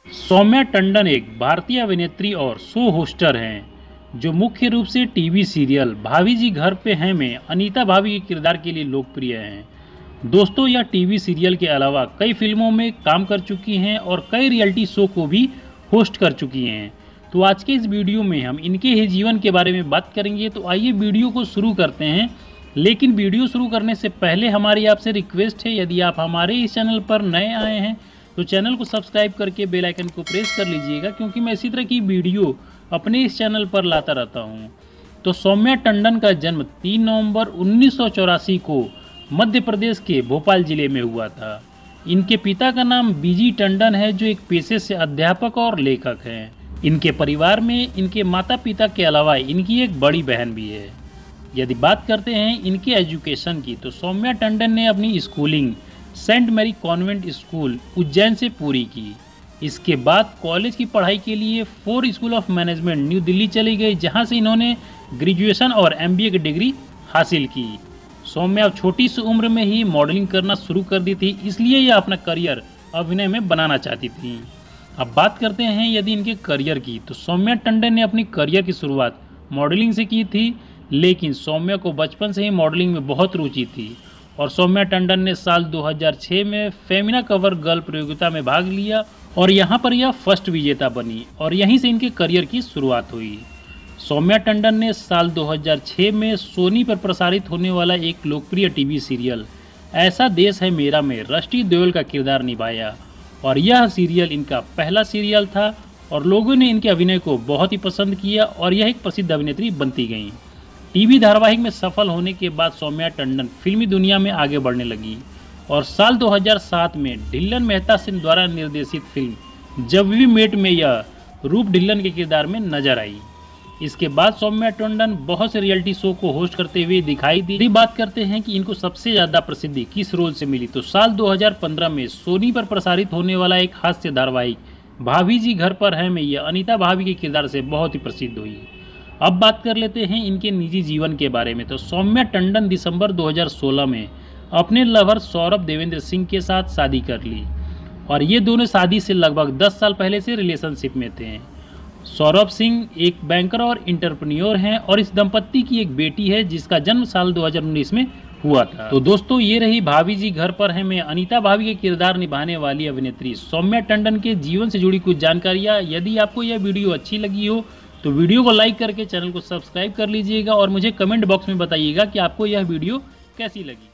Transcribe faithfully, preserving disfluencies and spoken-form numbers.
सौम्या टंडन एक भारतीय अभिनेत्री और शो होस्टर हैं जो मुख्य रूप से टीवी सीरियल भाभी जी घर पे हैं में अनीता भाभी के किरदार के लिए लोकप्रिय हैं। दोस्तों, यह टीवी सीरियल के अलावा कई फिल्मों में काम कर चुकी हैं और कई रियलिटी शो को भी होस्ट कर चुकी हैं। तो आज के इस वीडियो में हम इनके ही जीवन के बारे में बात करेंगे। तो आइए वीडियो को शुरू करते हैं। लेकिन वीडियो शुरू करने से पहले हमारी आपसे रिक्वेस्ट है, यदि आप हमारे इस चैनल पर नए आए हैं तो चैनल को सब्सक्राइब करके बेल आइकन को प्रेस कर लीजिएगा, क्योंकि मैं इसी तरह की वीडियो अपने इस चैनल पर लाता रहता हूं। तो सौम्या टंडन का जन्म तीन नवंबर उन्नीस सौ चौरासी को मध्य प्रदेश के भोपाल जिले में हुआ था। इनके पिता का नाम बीजी टंडन है, जो एक पेशे से अध्यापक और लेखक हैं। इनके परिवार में इनके माता पिता के अलावा इनकी एक बड़ी बहन भी है। यदि बात करते हैं इनके एजुकेशन की, तो सौम्या टंडन ने अपनी schooling Saint Mary convent school Ujjain से पूरी की। इसके बाद कॉलेज की पढ़ाई के लिए FORE school of management New Delhi चली गई, जहां से इन्होंने ग्रेजुएशन और एमबीए की डिग्री हासिल की। सौम्या छोटी सी उम्र में ही मॉडलिंग करना शुरू कर दी थी, इसलिए यह अपना करियर अभिनय में बनाना चाहती थी। अब बात करते हैं यदि इनके करियर की, तो सौम्या टंडन ने अपनी करियर की शुरुआत मॉडलिंग से की थी। लेकिन सौम्या को बचपन से ही मॉडलिंग में बहुत रुचि थी और सौम्या टंडन ने साल दो हज़ार छह में फेमिना कवर गर्ल प्रतियोगिता में भाग लिया और यहां पर यह फर्स्ट विजेता बनी और यहीं से इनके करियर की शुरुआत हुई। सौम्या टंडन ने साल दो हज़ार छह में सोनी पर प्रसारित होने वाला एक लोकप्रिय टीवी सीरियल ऐसा देश है मेरा में रष्टि देओल का किरदार निभाया और यह सीरियल इनका पहला सीरियल था और लोगों ने इनके अभिनय को बहुत ही पसंद किया और यह एक प्रसिद्ध अभिनेत्री बनती गईं। टीवी धारावाहिक में सफल होने के बाद सौम्या टंडन फिल्मी दुनिया में आगे बढ़ने लगी और साल दो हज़ार सात में ढिल्लन मेहता सिंह द्वारा निर्देशित फिल्म जब वी मेट में यह रूप ढिल्लन के किरदार में नजर आई। इसके बाद सौम्या टंडन बहुत से रियलिटी शो को होस्ट करते हुए दिखाई दी। बात करते हैं कि इनको सबसे ज्यादा प्रसिद्धि किस रोल से मिली, तो साल दो हज़ार पंद्रह में सोनी पर प्रसारित होने वाला एक हास्य धारावाहिक भाभी जी घर पर हैं में यह अनीता भाभी के किरदार से बहुत ही प्रसिद्ध हुई। अब बात कर लेते हैं इनके निजी जीवन के बारे में। तो सौम्या टंडन दिसंबर दो हज़ार सोलह में अपने लवर सौरभ देवेंद्र सिंह के साथ शादी कर ली और ये दोनों शादी से लगभग दस साल पहले से रिलेशनशिप में थे। सौरभ सिंह एक बैंकर और इंटरप्रेन्योर हैं और इस दंपत्ति की एक बेटी है जिसका जन्म साल दो हज़ार उन्नीस में हुआ था। तो दोस्तों, ये रही भाभी जी घर पर हैं में अनीता भाभी के किरदार निभाने वाली अभिनेत्री सौम्या टंडन के जीवन से जुड़ी कुछ जानकारियाँ। यदि आपको यह वीडियो अच्छी लगी हो तो वीडियो को लाइक करके चैनल को सब्सक्राइब कर लीजिएगा और मुझे कमेंट बॉक्स में बताइएगा कि आपको यह वीडियो कैसी लगी।